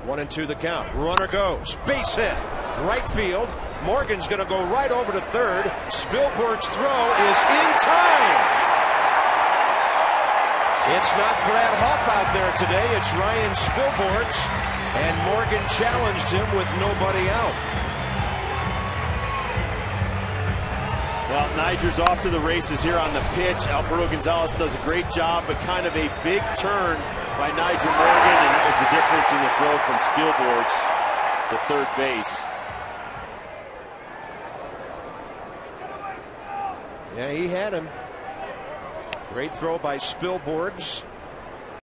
1-2 the count. Runner goes. Base hit. Right field. Morgan's going to go right over to third. Spilborghs' throw is in time. It's not Brad Hopp out there today. It's Ryan Spilborghs. And Morgan challenged him with nobody out. Well, Niger's off to the races here on the pitch. Alberto Gonzalez does a great job, but kind of a big turn by Niger Morgan, and that was the difference in the throw from Spilborghs to third base. Yeah, he had him. Great throw by Spilborghs.